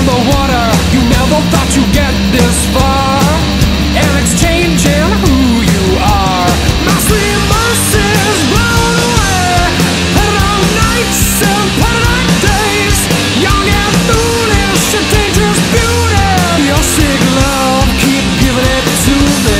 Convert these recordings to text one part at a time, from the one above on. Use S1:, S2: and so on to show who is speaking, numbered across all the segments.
S1: in the water. You never thought you'd get this far, and exchanging who you are. My sweet mercy's blown away, and all nights and paradise days. Young and foolish and dangerous beauty. Your sick love, keep giving it to me.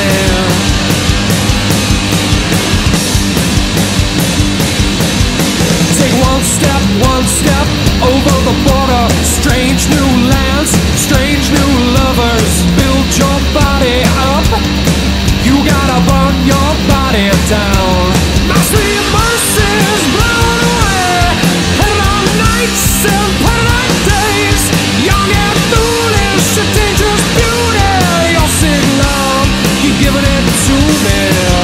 S1: Take one step over the border. Strange new lands, strange new lovers. Build your body up, you gotta burn your body down. My sweet mercy's blown away, and all nights and paradise days. Young and foolish and dangerous beauty. Your sick love, keep giving it to me.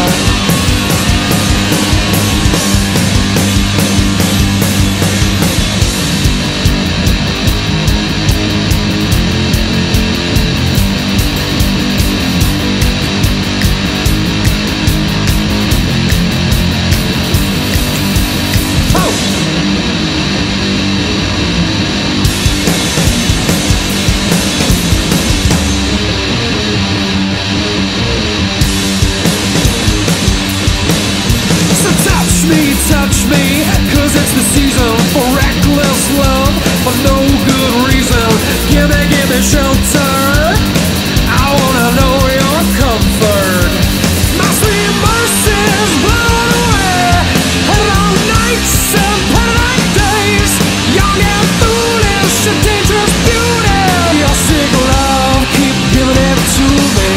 S1: Touch me, cause it's the season for reckless love, for no good reason. Give me shelter, I wanna know your comfort. My sweet mercy's blown away, and all nights and paradise days. Young and foolish and dangerous beauty. Your sick love, keep giving it to me.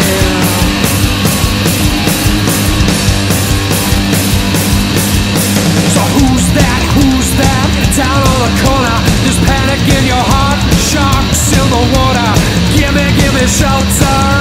S1: Who's that? Down on the corner, there's panic in your heart, sharks in the water. Give me shelter,